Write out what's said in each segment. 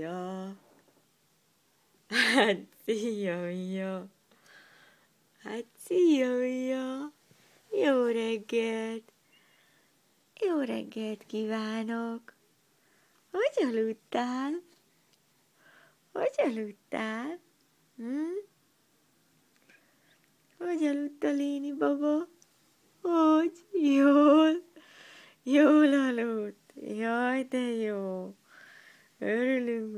szia! Hát szia! Hát szia! Jó reggelt! Jó reggelt kívánok! Hogy aludtál? Hogy aludtál? Hogy aludt a Léni baba? Hogy? Jól aludt. Jaj, de jó. Örülünk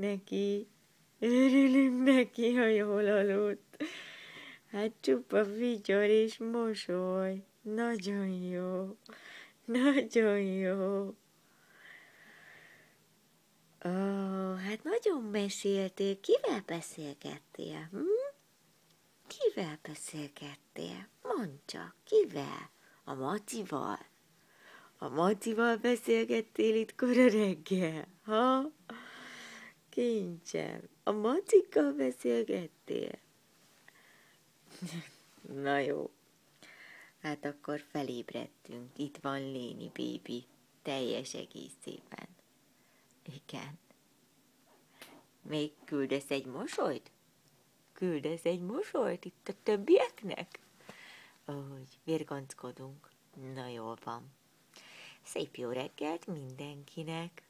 neki, ha jól aludt. Hát csupa vigyor és mosoly. Nagyon jó. Hát nagyon meséltél. Kivel beszélgettél? Kivel beszélgettél? Mondd csak, kivel? A Macival? A Macival beszélgettél itt kora reggel, ha? Kincsem, a Macikkal beszélgettél? Na jó, hát akkor felébredtünk. Itt van Léni bébi, teljes egészében. Igen. Még küldesz egy mosolyt? Küldesz egy mosolyt itt a többieknek? Úgy, virgonckodunk. Na jól van. Szép jó reggelt mindenkinek!